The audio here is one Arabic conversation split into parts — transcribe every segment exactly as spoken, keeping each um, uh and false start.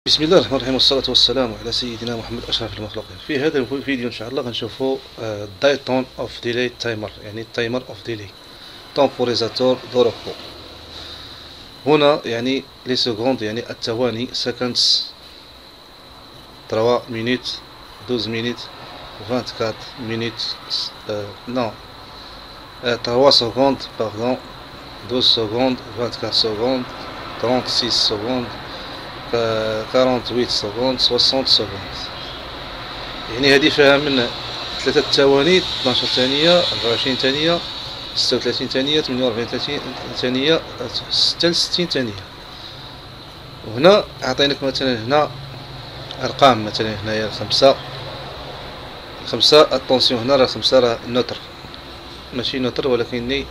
بسم الله الرحمن الرحيم، والصلاة والسلام على سيدنا محمد أشرف المخلوقين. في هذا الفيديو إن شاء الله غنشوفوا دايتون اوف ديلي تايمر، يعني تايمر اوف ديلي تمبوريزاتور دو روبو. هنا يعني لي سكوند، يعني الثواني، سكندز، ثلاثة مينوت، اثنا عشر مينوت، أربعة وعشرين مينوت، نو ثلاثة سكوند باردون، اثنا عشر سكوند، أربعة وعشرين سكوند، ستة وثلاثين سكوند، ثمانية وثمانين سكوند، ستين سكوند. يعني هذه فيها من ثلاثة ثواني، اثناش ثانية، أربعة وعشرين ثانية، ستة وثلاثين ثانية، ثمانية وأربعين ثانية، ستة وستين ثانية. وهنا أعطيناك مثلا هنا أرقام، مثلا هنايا خمسة خمسة اتونسيون، هنا راه خمسة راه نوتر، ماشي نوتر ولكني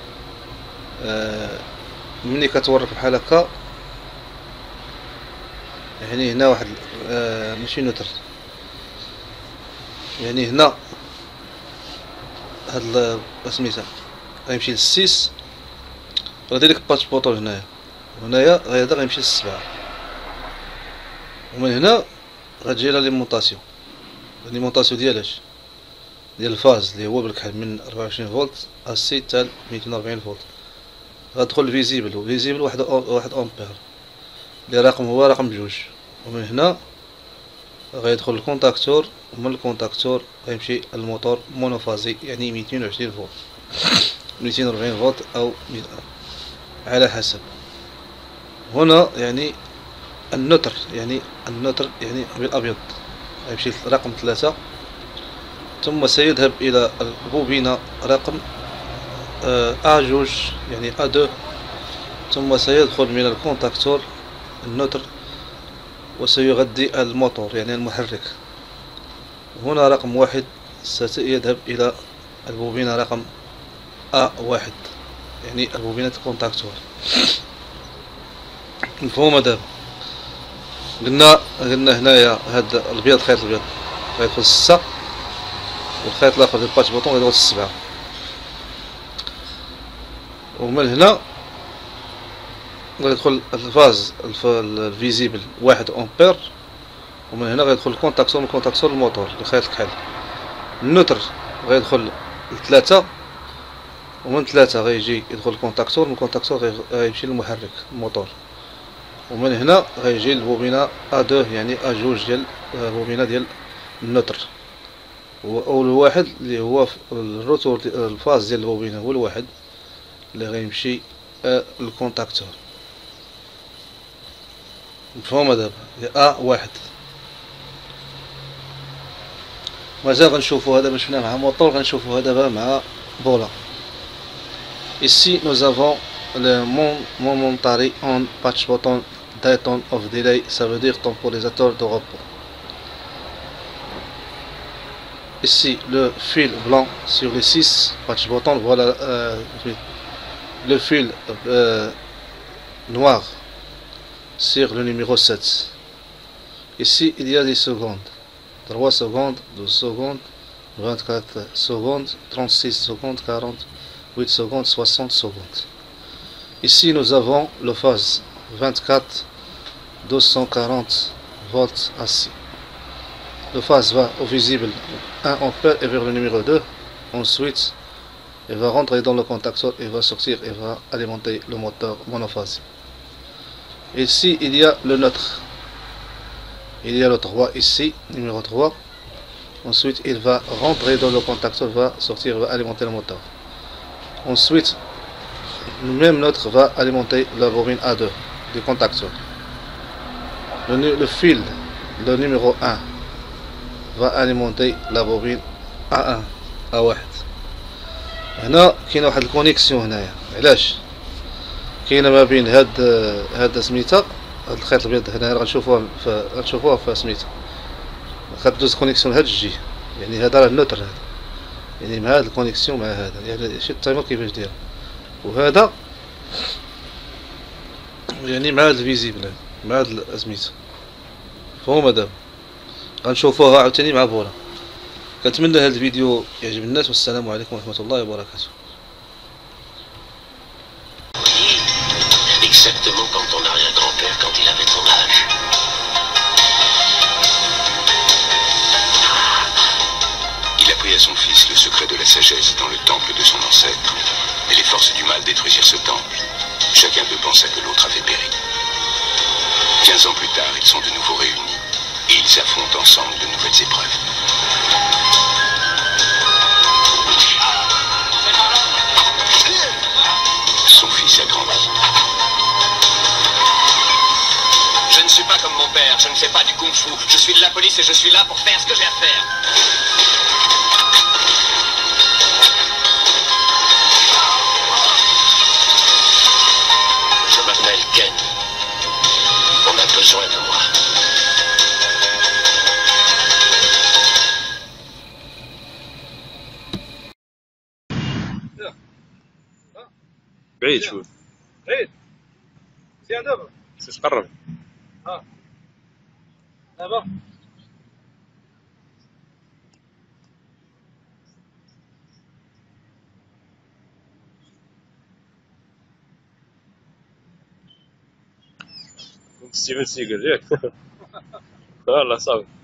آه ملي كتورك بحال هكا، يعني هنا واحد آه ماشي نوتر، يعني هنا هاد سميتها غيمشي للسيس، غادي ديك باتش بوطول هنايا، وهنايا هذا غيمشي للسبعة، ومن هنا غتجي لاليمونطاسيون. لاليمونطاسيون ديالاش ديال الفاز اللي هو بالكحل من أربعة وعشرين فولت اسي حتى ميتين وأربعين فولت. غتدخل الفيزيبل، وفيزيبل واحد واحد امبير اللي رقم هو رقم بجوج. ومن هنا غيدخل الكونتاكتور، ومن الكونتاكتور غيمشي الموتور مونوفازي، يعني ميتين وعشرين فولت، ميتين وأربعين فولت او على حسب. هنا يعني النوتر، يعني النوتر يعني بالابيض غيمشي رقم ثلاثة، ثم سيذهب الى البوبينة رقم ا جوج، يعني ا دو، ثم سيدخل من الكونتاكتور النوتر وسيغذي الموتور، يعني المحرك. هنا رقم واحد سيذهب إلى البوبينة رقم أ واحد، يعني البوبينة الكونتاكتور. مفهومة دابا؟ قلنا قلنا هنايا هاد البيض، خيط البيض غيدخل ستة، والخيط الآخر ديال باتش بوطون غيدخل سبعة. ومن هنا غيدخل الفاز الفيزيبل واحد أمبير، ومن هنا غيدخل الكونتاكتور، من الكونتاكتور الموتور لخيط الكحل. النوتر غيدخل لثلاثة، ومن ثلاثة غيجي يدخل الكونتاكتور، من الكونتاكتور غيمشي للمحرك الموتور. ومن هنا غيجي البوبينة ا دو، يعني ا جوج ديال البوبينة ديال النوتر، او الواحد اللي هو الروتور الفاز ديال البوبينة هو الواحد اللي غيمشي للكونتاكتور. مفهومة دابا؟ ا واحد. مازال غنشوفو هذا، باش شفنا مع موتور غنشوفوها دابا مع بولا. Ici nous avons le momentary on patch button Dayton of delay, ça veut dire temporisateur de repos. Ici le fil blanc sur les six patch button, voilà euh, le fil euh, noir sur le numéro sept. Ici il y a des secondes, trois secondes, douze secondes, vingt-quatre secondes, trente-six secondes, quarante-huit secondes, soixante secondes. Ici nous avons le phase vingt-quatre, deux cent quarante volts assis. Le phase va au visible un ampère et vers le numéro deux. Ensuite il va rentrer dans le contacteur, il va sortir et va alimenter le moteur monophase. Ici il y a le neutre, il y a le trois ici, numéro trois. Ensuite il va rentrer dans le contacteur, va sortir, va alimenter le moteur. Ensuite le même neutre va alimenter la bobine A deux du contacteur. Le, le fil, le numéro un, va alimenter la bobine A un A واحد. هنا كاينه واحد الكونيكسيون هنايا، علاش كاينه ما بين هاد هاد سميتها هاد الخيط الابيض هنا، غنشوفوها غنشوفوها في سميتها كدوز كونيكسيون لهاد الجهه، يعني هذا راه النوتر، هذا يعني مع هاد الكونيكسيون مع هذا، يعني شي التايمر كيفاش داير، وهذا يعني مع هاد الفيزيبل، مع هاد سميتها. فهما دابا غنشوفوها عاوتاني مع بولا. كنتمنى هاد الفيديو يعجب الناس، والسلام عليكم ورحمة الله وبركاته. Exactement comme ton arrière-grand-père quand il avait ton âge. détruisirent ce temple, chacun d'eux pensa que l'autre avait péri. Quinze ans plus tard, ils sont de nouveau réunis et ils affrontent ensemble de nouvelles épreuves. Son fils a grandi. Je ne suis pas comme mon père, je ne fais pas du kung-fu. Je suis de la police et je suis là pour faire ce que j'ai à faire. Je m'appelle Ken. On a besoin de moi. بعيد شوي. بعيد زين دابا بس قرب. ها دابا ستيفن سيجل ياك. والله صافي.